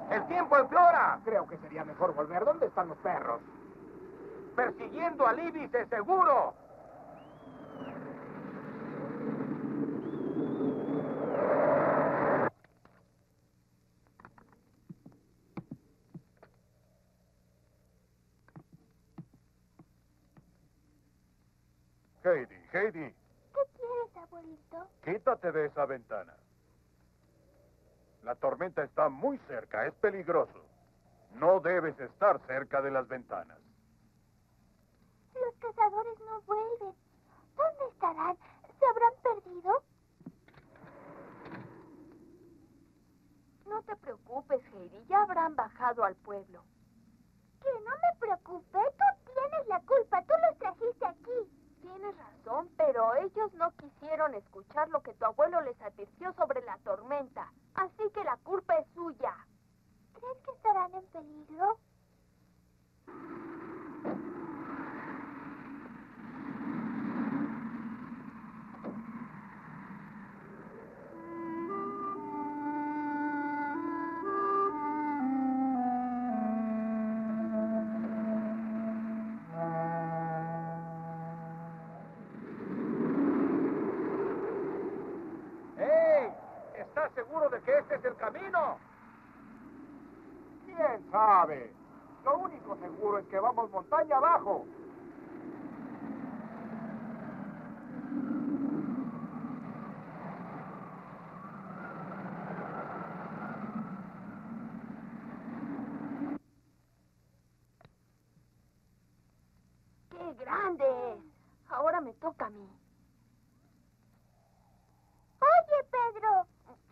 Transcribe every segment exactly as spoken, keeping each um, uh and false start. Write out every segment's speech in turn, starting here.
¡El tiempo empeora! Creo que sería mejor volver. ¿Dónde están los perros? Persiguiendo al Íbice seguro. Heidi, Heidi, ¿Qué quieres, abuelito? quítate de esa ventana. La tormenta está muy cerca, es peligroso. No debes estar cerca de las ventanas. Los cazadores no vuelven. ¿Dónde estarán? ¿Se habrán perdido? No te preocupes, Heidi. Ya habrán bajado al pueblo. Que no me preocupe. Tú tienes la culpa. Tú los trajiste aquí. Tienes razón, pero ellos no quisieron escuchar lo que tu abuelo les advirtió sobre la tormenta. Así que la culpa es suya. ¿Crees que estarán en peligro? ¡Hey! ¿Estás seguro de que este es el camino? ¿Quién sabe? Lo único seguro es que vamos montaña abajo. ¡Qué grande es! Ahora me toca a mí. Oye, Pedro.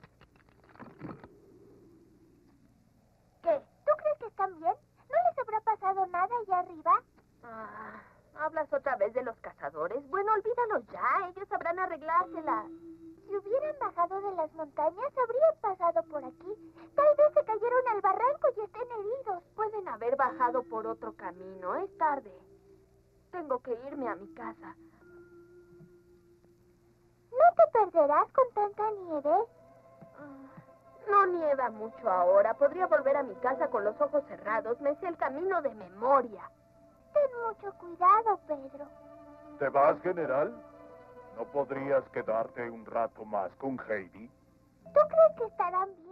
¿Qué? ¿Tú crees que están bien? ¿No les habrá pasado nada allá arriba? Ah, ¿hablas otra vez de los cazadores? Bueno, olvídalos ya. Ellos sabrán arreglársela. Si hubieran bajado de las montañas, habrían pasado por aquí. Tal vez se cayeron al barranco y estén heridos. Pueden haber bajado por otro camino. Es tarde. Tengo que irme a mi casa. ¿No te perderás con tanta nieve? Ah, no nieva mucho ahora. Podría volver a mi casa con los ojos cerrados. Me sé el camino de memoria. Ten mucho cuidado, Pedro. ¿Te vas, general? ¿No podrías quedarte un rato más con Heidi? ¿Tú crees que estarán bien?